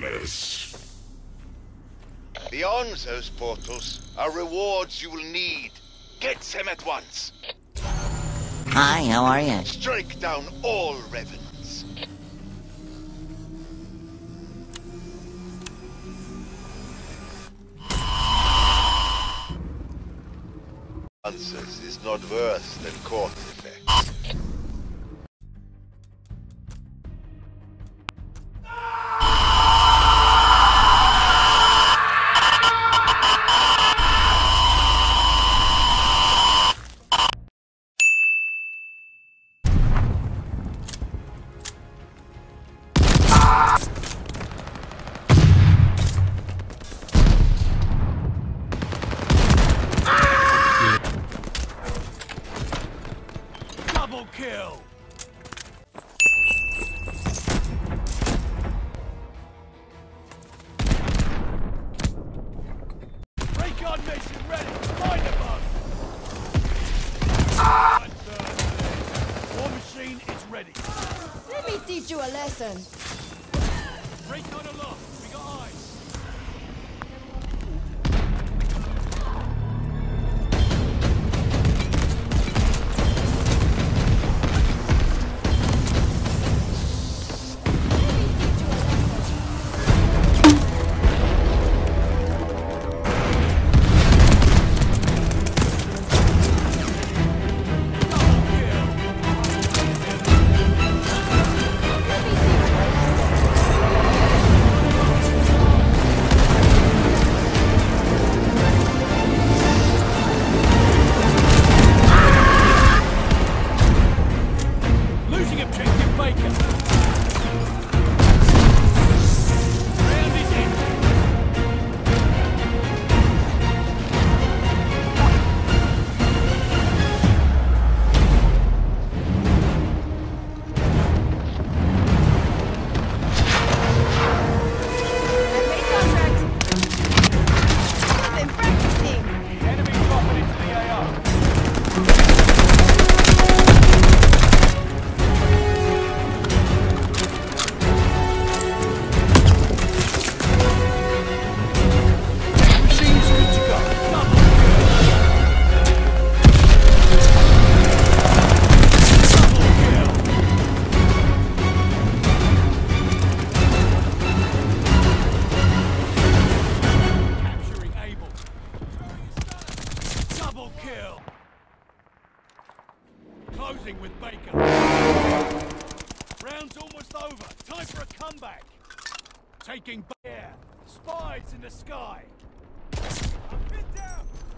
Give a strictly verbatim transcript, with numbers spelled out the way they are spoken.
madness. Beyond those portals are rewards you will need. Get them at once. Hi, how are you? Strike down all revenants. Answers is not worse than court effects. Double kill! Recon mission ready! Find a bug! War machine is ready. Let me teach you a lesson. Recon aloft. We got eyes. Closing with Baker. Round's almost over. Time for a comeback. Taking air. Spies in the sky. I'm pinned down.